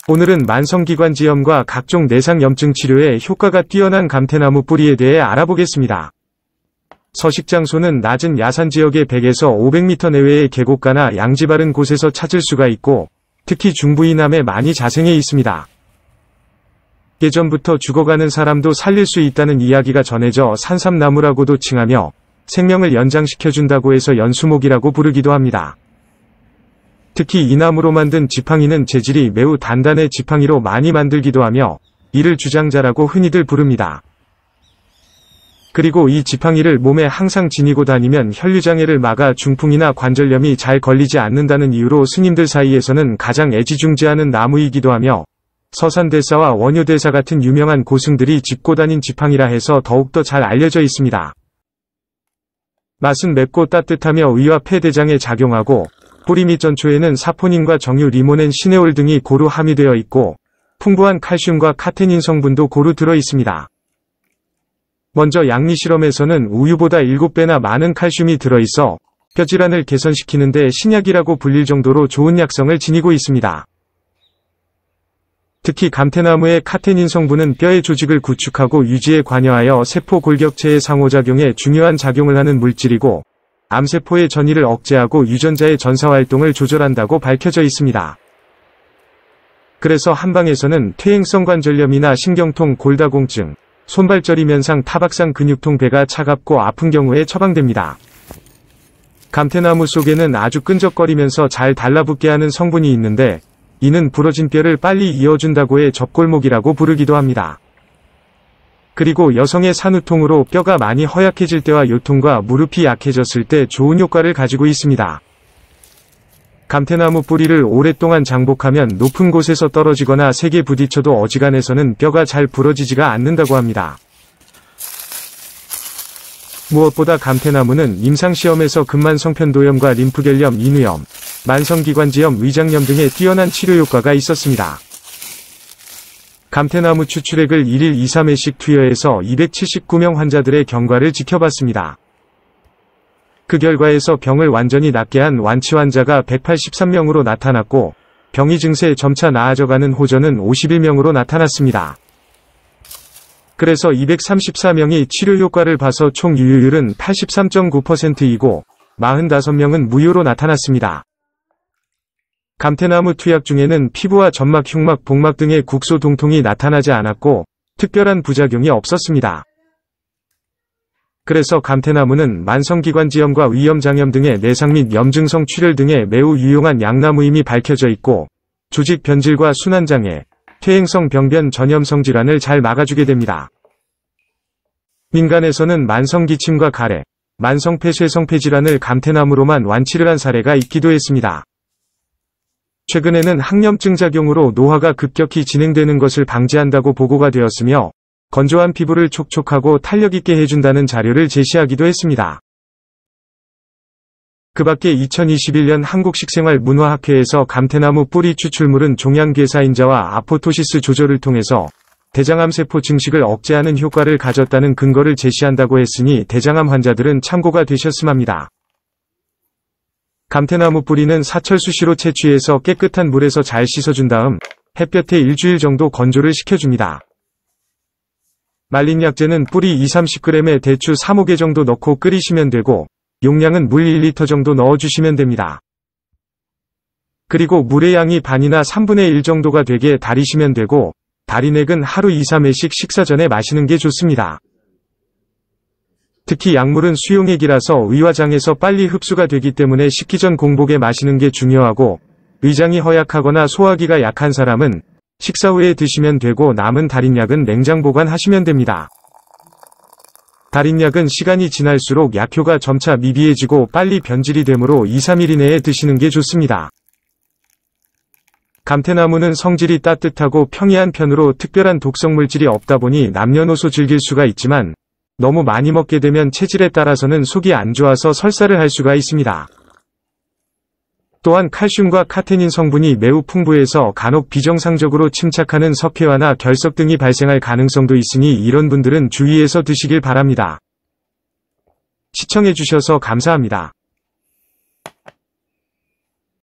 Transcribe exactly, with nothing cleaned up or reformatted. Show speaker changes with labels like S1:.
S1: 오늘은 만성기관지염과 각종 내상염증 치료에 효과가 뛰어난 감태나무 뿌리에 대해 알아보겠습니다. 서식장소는 낮은 야산지역의 백에서 오백 미터 내외의 계곡가나 양지 바른 곳에서 찾을 수가 있고 특히 중부 이남에 많이 자생해 있습니다. 예전부터 죽어가는 사람도 살릴 수 있다는 이야기가 전해져 산삼나무라고도 칭하며 생명을 연장시켜준다고 해서 연수목이라고 부르기도 합니다. 특히 이 나무로 만든 지팡이는 재질이 매우 단단해 지팡이로 많이 만들기도 하며 이를 주장자라고 흔히들 부릅니다. 그리고 이 지팡이를 몸에 항상 지니고 다니면 혈류장애를 막아 중풍이나 관절염이 잘 걸리지 않는다는 이유로 스님들 사이에서는 가장 애지중지하는 나무이기도 하며 서산대사와 원효대사 같은 유명한 고승들이 짚고 다닌 지팡이라 해서 더욱더 잘 알려져 있습니다. 맛은 맵고 따뜻하며 위와 폐대장에 작용하고 뿌리 및 전초에는 사포닌과 정유, 리모넨, 시네올 등이 고루 함유되어 있고 풍부한 칼슘과 카테닌 성분도 고루 들어 있습니다. 먼저 양리 실험에서는 우유보다 일곱 배나 많은 칼슘이 들어있어 뼈질환을 개선시키는 데 신약이라고 불릴 정도로 좋은 약성을 지니고 있습니다. 특히 감태나무의 카테닌 성분은 뼈의 조직을 구축하고 유지에 관여하여 세포 골격체의 상호작용에 중요한 작용을 하는 물질이고 암세포의 전이를 억제하고 유전자의 전사활동을 조절한다고 밝혀져 있습니다. 그래서 한방에서는 퇴행성 관절염이나 신경통, 골다공증, 손발저림 현상, 타박상, 근육통, 배가 차갑고 아픈 경우에 처방됩니다. 감태나무 속에는 아주 끈적거리면서 잘 달라붙게 하는 성분이 있는데 이는 부러진 뼈를 빨리 이어준다고 해 접골목이라고 부르기도 합니다. 그리고 여성의 산후통으로 뼈가 많이 허약해질 때와 요통과 무릎이 약해졌을 때 좋은 효과를 가지고 있습니다. 감태나무 뿌리를 오랫동안 장복하면 높은 곳에서 떨어지거나 세게 부딪혀도 어지간해서는 뼈가 잘 부러지지가 않는다고 합니다. 무엇보다 감태나무는 임상시험에서 근만성편도염과 림프결염, 인후염, 만성기관지염, 위장염 등의 뛰어난 치료 효과가 있었습니다. 감태나무 추출액을 일일 이, 삼 회씩 투여해서 이백칠십구 명 환자들의 경과를 지켜봤습니다. 그 결과에서 병을 완전히 낫게 한 완치 환자가 백팔십삼 명으로 나타났고 병이 증세 점차 나아져가는 호전은 오십일 명으로 나타났습니다. 그래서 이백삼십사 명이 치료 효과를 봐서 총 유효율은 팔십삼 점 구 퍼센트이고 사십오 명은 무효로 나타났습니다. 감태나무 투약 중에는 피부와 점막, 흉막, 복막 등의 국소 동통이 나타나지 않았고 특별한 부작용이 없었습니다. 그래서 감태나무는 만성기관지염과 위염장염 등의 내상 및 염증성 출혈 등에 매우 유용한 약나무임이 밝혀져 있고 조직 변질과 순환장애, 퇴행성 병변 전염성 질환을 잘 막아주게 됩니다. 민간에서는 만성기침과 가래, 만성폐쇄성 폐질환을 감태나무로만 완치를 한 사례가 있기도 했습니다. 최근에는 항염증 작용으로 노화가 급격히 진행되는 것을 방지한다고 보고가 되었으며 건조한 피부를 촉촉하고 탄력 있게 해준다는 자료를 제시하기도 했습니다. 그 밖에 이천이십일 년 한국식생활문화학회에서 감태나무 뿌리 추출물은 종양괴사인자와 아포토시스 조절을 통해서 대장암세포 증식을 억제하는 효과를 가졌다는 근거를 제시한다고 했으니 대장암 환자들은 참고가 되셨음 합니다. 감태나무 뿌리는 사철 수시로 채취해서 깨끗한 물에서 잘 씻어준 다음 햇볕에 일주일 정도 건조를 시켜줍니다. 말린 약재는 뿌리 이십, 삼십 그램에 대추 삼, 오 개 정도 넣고 끓이시면 되고 용량은 물 일 리터 정도 넣어주시면 됩니다. 그리고 물의 양이 반이나 삼분의 일 정도가 되게 달이시면 되고 달인액은 하루 이, 삼 회씩 식사 전에 마시는 게 좋습니다. 특히 약물은 수용액이라서 위화장에서 빨리 흡수가 되기 때문에 식기 전 공복에 마시는 게 중요하고 위장이 허약하거나 소화기가 약한 사람은 식사 후에 드시면 되고 남은 달인약은 냉장 보관하시면 됩니다. 달인약은 시간이 지날수록 약효가 점차 미비해지고 빨리 변질이 되므로 이, 삼 일 이내에 드시는 게 좋습니다. 감태나무는 성질이 따뜻하고 평이한 편으로 특별한 독성 물질이 없다 보니 남녀노소 즐길 수가 있지만 너무 많이 먹게 되면 체질에 따라서는 속이 안 좋아서 설사를 할 수가 있습니다. 또한 칼슘과 카테닌 성분이 매우 풍부해서 간혹 비정상적으로 침착하는 석회화나 결석 등이 발생할 가능성도 있으니 이런 분들은 주의해서 드시길 바랍니다. 시청해주셔서 감사합니다.